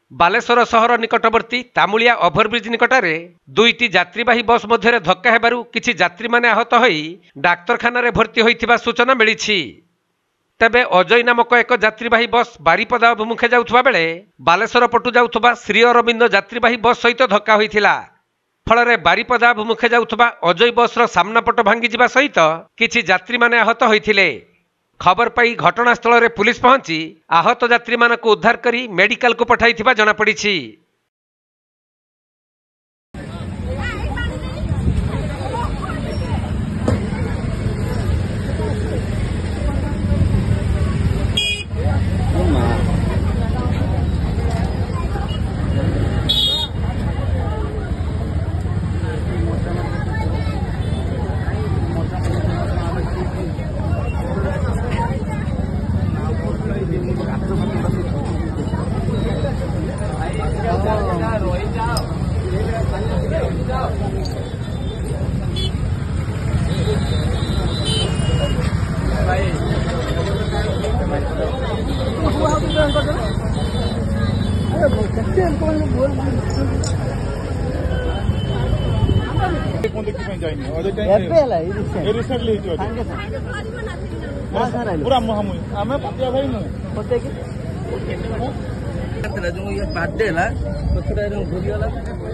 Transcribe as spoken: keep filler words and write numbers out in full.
बालेश्वर सहर निकटवर्ती तामुलिया ओभरब्रिज निकटरे दुईटी यात्रीवाही बस मध्य धक्का हेबारु किछि यात्री माने आहत होई डाक्तरखाना रे भर्ती होइथिबा सूचना मिलिछि। तेबे अजय नामक एक यात्रीवाही बस बारिपदा अभिमुखे जाउथबा बेले बालेश्वर पटु जाउथबा श्री अरविंद यात्रीवाही बस सहित धक्का होइथिला। फलरे बारिपदा अभिमुखे जाउथबा अजय बसर सामना पट भांगी जिबा सहित किछि यात्री माने आहत होइथिले। खबर पाई घटनास्थल में पुलिस पहुंची आहत यात्री मानक उद्धार करी मेडिकल को पठाइथिबा जଣା पड़िछि। पूरा मुहामुही आमे पतिया भाई नु पते कि जो ये बात देला पथरा रे घुरी वाला